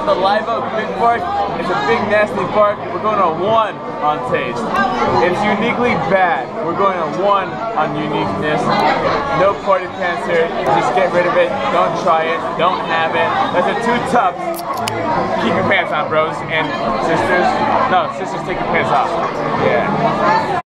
the Live Oak Big Bark. It's a big nasty bark. We're going to 1 on taste. It's uniquely bad. We're going to 1 on uniqueness. No party pants here. Just get rid of it. Don't try it. Don't have it. That's a 2 tough. Keep your pants on, bros and sisters. No, sisters, take your pants off. Yeah.